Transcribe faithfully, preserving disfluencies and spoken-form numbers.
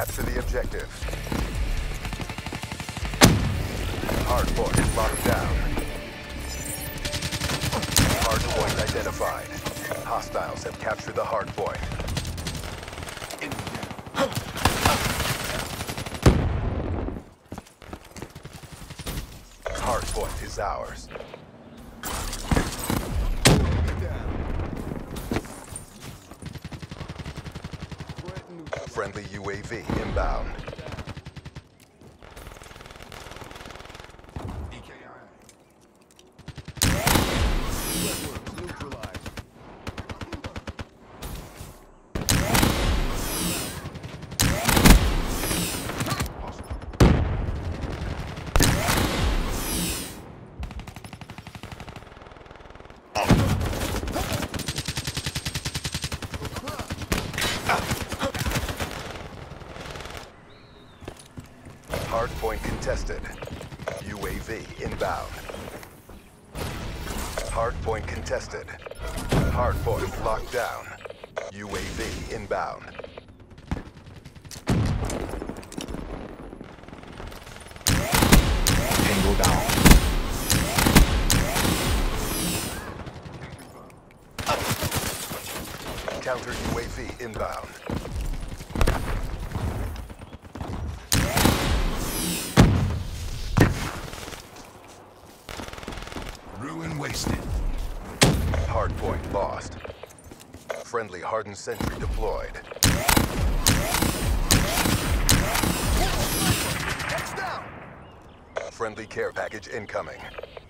Capture the objective. Hardpoint locked down. Hardpoint identified. Hostiles have captured the hardpoint. Hardpoint is ours. Friendly U A V inbound. Hardpoint contested. U A V inbound. Hardpoint contested. Hardpoint locked down. U A V inbound. Tango down. Counter U A V inbound. Ruin wasted. Hardpoint lost. Friendly hardened sentry deployed. Friendly care package incoming.